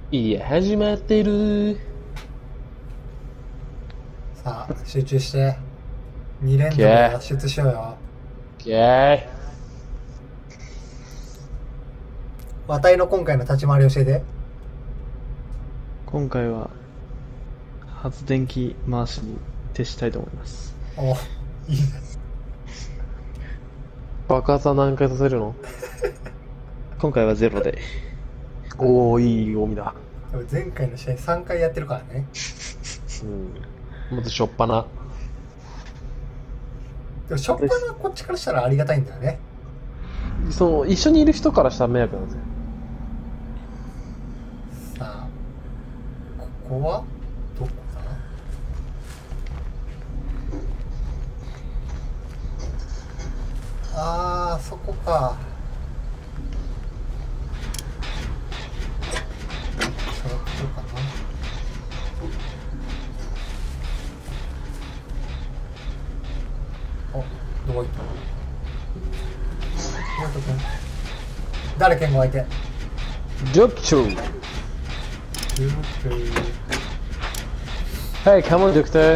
いや、始まってる。 さあ、集中して。2連続で脱出しようよ。 イェーイ。 話題の今回の立ち回り教えて。 今回は発電機回しに徹したいと思います。 お、いいね。 爆発は何回させるの？ 今回はゼロで。 おー、いい読みだ。 前回の試合3回やってるからね。 うん。まずしょっぱな。 でもしょっぱなこっちからしたらありがたいんだよね。 一緒にいる人からしたら迷惑なんですよ。 さあ、ここはどこだ？そこか。そういうことかな。どこ行った？どこ行った？誰剣豪相手？ ジョクチョー。Hey, come on, Doctor.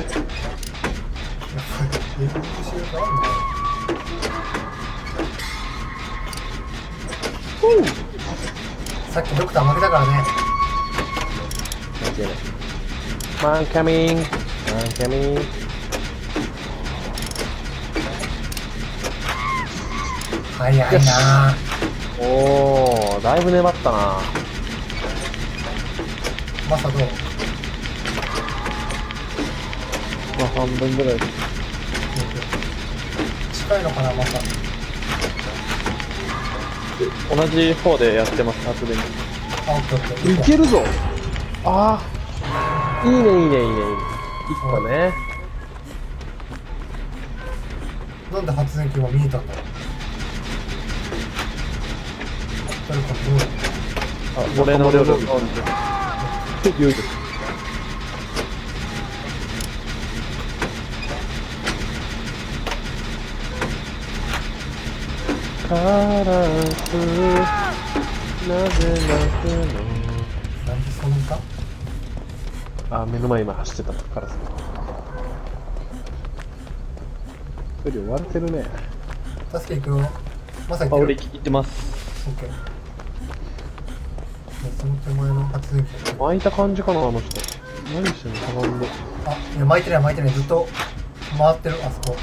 さっきドクター負けたからね。 間違いない。Man coming. Man coming. 早いな。 おー、だいぶ粘ったな。 マサどう？ まあ半分ぐらい。 近いのかな、マサ。 同じ方でやってます、発電機。 オッケーオッケー。 いけるぞ。あー、いいね、いいね、いいね、いいね。一個ね。 なんで発電機が見えたんだろう。誰かどう？ 俺の領土。 よいしょ。カラス、なぜ泣くの？ なんでそんなか？ あ、目の前今走ってたカラス。距離追われてるね。 助け行くよ。マサ行あ、 ってる？ 俺行ってます。 オッケー。その手前の発電機。 巻いた感じかな、あの人。何してんの、かがんで。 いや、巻いてない、ずっと回ってる、あそこ。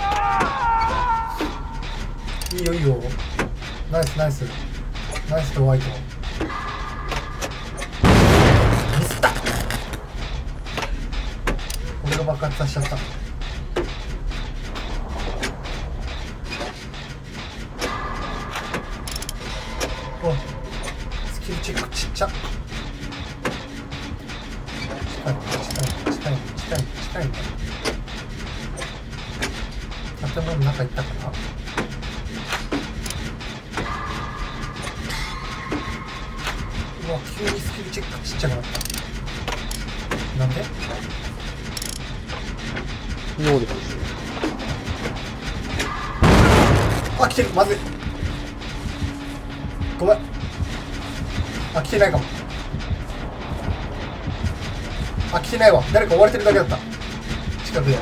いいよいいよ。ナイスナイスナイスとワイト。ミスった。俺が爆発させちゃった。お、スキルチェックちっちゃ。近いんだ。建物の中行ったかな。うわ、急にスキルチェックちっちゃくなった。なんで？ 能力ですよ。 来てる、まずい。ごめん。来てないかも。来てないわ。誰か追われてるだけだった。近くで。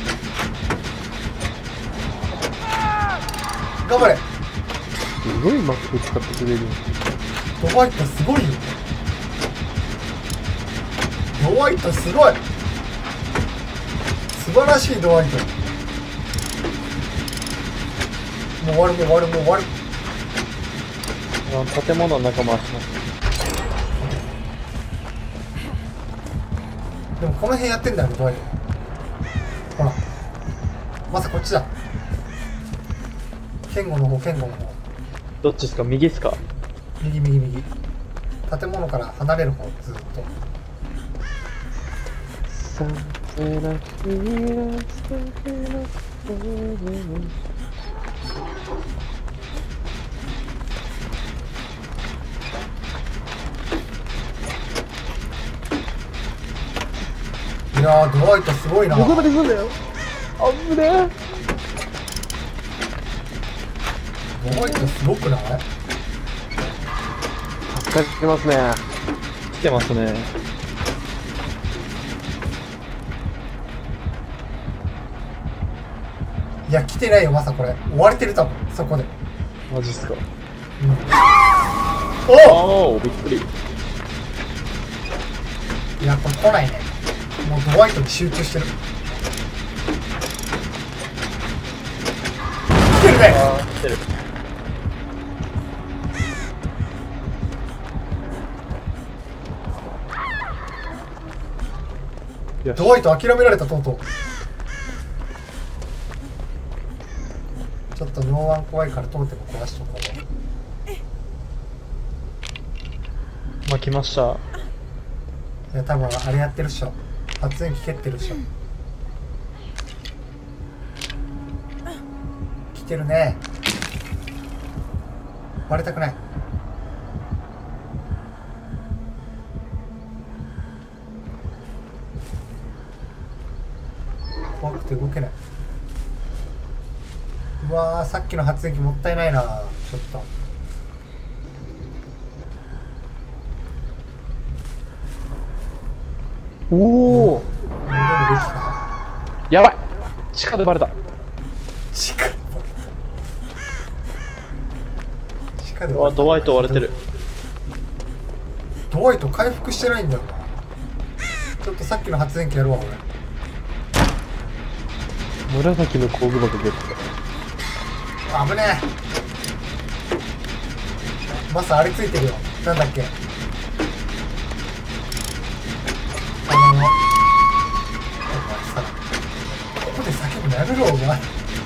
頑張れ。 すごいマップ使ってくれる。 ドワイトすごいよ。ドワイトすごい。素晴らしいドワイト。もう終わる。 建物の中回します。 でもこの辺やってんだよね、ドワイト。ほら。まずこっちだ。ケンゴの方。 どっちですか？右ですか？ 右。建物から離れる方、ずっと。いやー、ドワイトすごいな。 どこまで行くんだよ。あぶねえ。 ドワイトすごくない？ 助かりますね。 来てますね。 いや来てないよ、まさこれ追われてる多分そこで。 マジっすか。 おおー、びっくり。 いやこれ来ないね。もうドワイトに集中してる。来てるね。 あー、来てる。よしドワイト諦められた、とうとう。ちょっとノーワン怖いからトーテム壊しとこまあ、来ました。 う。いや多分あれやってるっしょ。発電機蹴ってるっしょ。来てるね。割れたくない。怖くて動けない。うわー、さっきの発電機もったいないな。ちょっとおお、 戻るべきか。 やばい、地下でバレた。 地下地下でうわ、ドワイト割れてる。 ドワイト回復してないんだよな。ちょっとさっきの発電機やるわ俺。 紫の工具箱ゲット。 危ねえ。マサあれついてるよ。なんだっけ、お前さ、ここで叫ぶのやめろお前。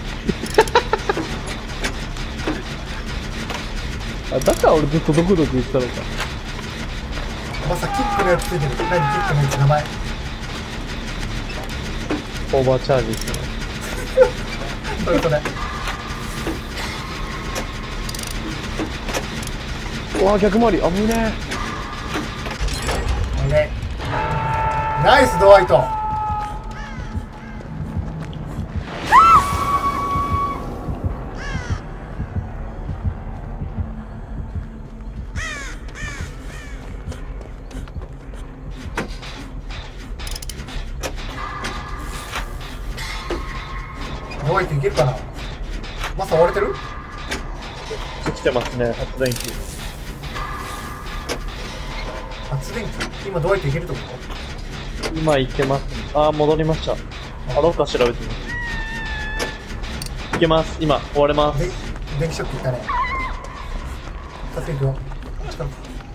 あ、だから俺ずっとドクドク言ってたのか。 マサキックのやつついてる。何キックのやつ名前。 オーバーチャージですね。 それそれ。 うわ、逆回り、危ねおいで。ナイスドワイト。ドワイトいけるかな。マサ追われてる。 え。来てますね、発電機。 発電機今ドワイトいけるところ。 今行けます。あー、戻りました。あ、どっか調べてみます。行けます。今、終われます。 で電気ショックいったね。助け行くよ。近く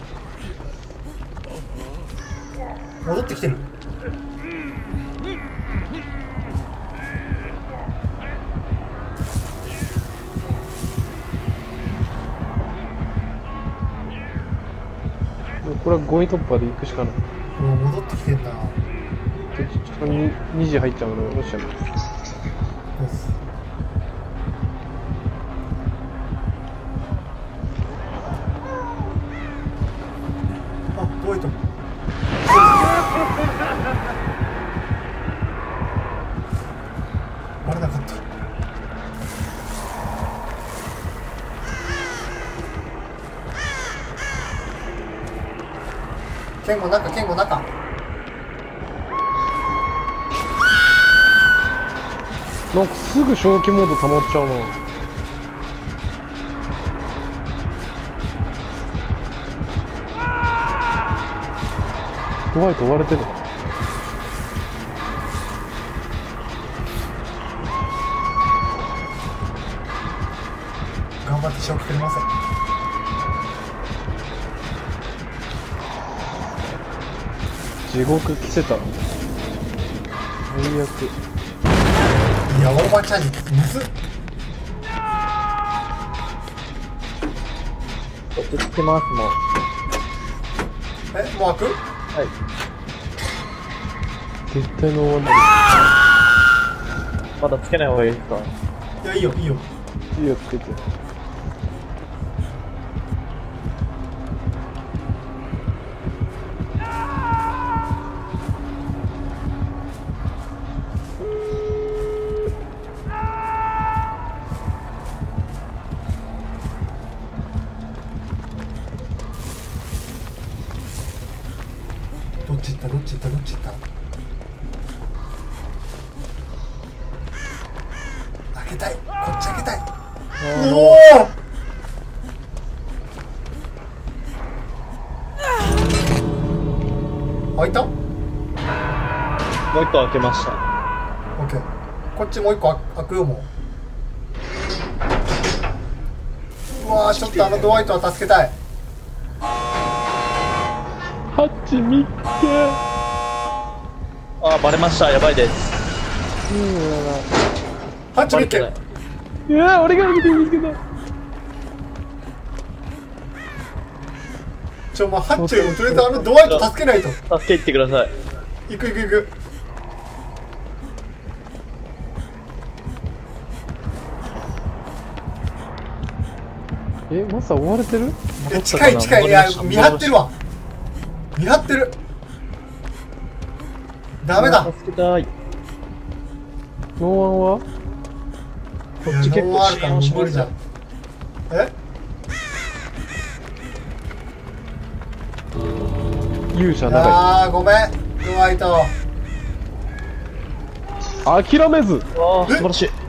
戻ってきてる。 これは5位突破で行くしかない。 もう戻ってきてんな。 ちょっと2時入っちゃうので、どうしちゃいます。 ですあ、ドワイト。バレなかった。剣吾中、剣吾中。 なんかすぐ正気モード溜まっちゃうな。ドワイト追われてる。 頑張って正気くれません。 地獄着せた。最悪。 いや、オーバーチャージむずっ。 落ち着けます、もう。 え、もう開く。 はい。絶対ノーワンだ。まだつけない方がいいですか。 いや、いいよいいよ。 いいよ、つけて。 どっち行ったどっち行ったどっち行った開けたいこっち開けたいおお開いたもう一個開けました。 オッケーこっちもう一個開くよもううわーちょっとドワイトは助けたいハッチ見っけ。 あー、バレました。やばいです。 ハッチミッケいや俺が見て見つけた。 もうハッチをとりあえずドワイト助けないと。 助け行ってください。 行く行く行く。 マサ追われてる？ 近い近い。いや見張ってるわ。見張ってる。ダメだ。 助けたい。 ノーワンは？ こっち結構あるから無理じゃん。 勇者長い。 あーごめんドワイト。 諦めず。 ああ素晴らしい。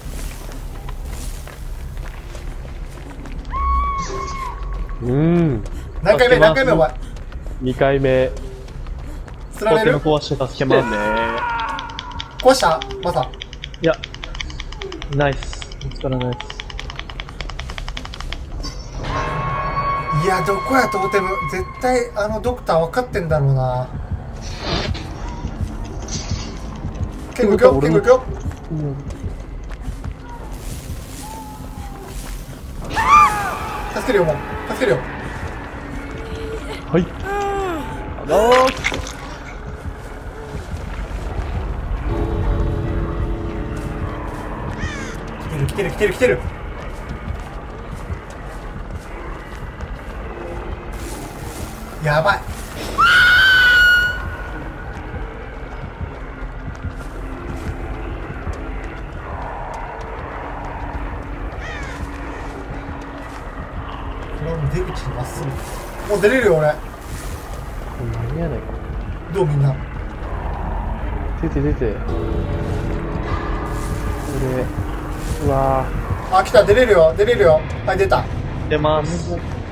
何回目何回目お前。 2回目。 釣られる。 壊して助けますね。 壊したまさ。 いやナイス。見つからないです。 いやどこやトーテム絶対ドクター分かってんだろうな。ケンゴ行くよケンゴ行くよ。助けるよもう助けるよ。 はい。 来てる来てる来てる来てる。やばい。これはもう出口にまっすぐ。もう出れるよ俺。 何やねん。 どうみんな。 出て出て。うわあ来た出れるよ出れるよ。はい出た。 出ます。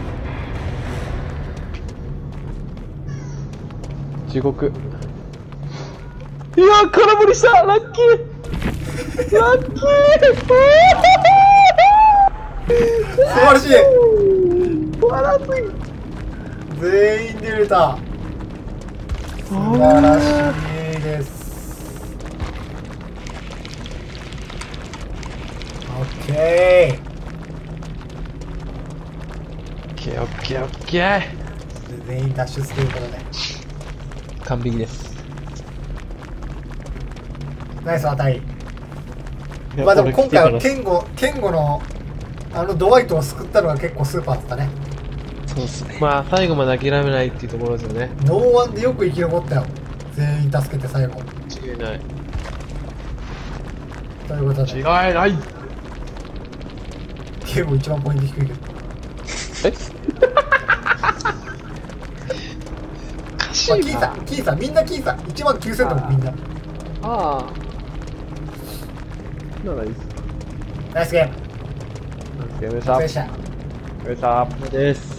地獄。いや空振りしたラッキーラッキー素晴らしい。 素晴らしい。 全員出れた。素晴らしいです。オッケー。 オッケーオッケーオッケー。 全員脱出ということで完璧です。 ナイス当たり。まあでも今回はケンゴのドワイトを救ったのが結構スーパーだったね。 そうですね。まあ最後まで諦めないっていうところですよね。 ノーワンでよく生き残ったよ。全員助けて最後。 違いない。 ということで違いない。 ケンゴ一番ポイント低いけど。まあ、キーさんみんなキーさん19000ともみんな。 ああ。ならいいっす。 ナイスゲーム。 ナイスゲームでした。 お疲れ様でした。 お疲れ様でした。 です。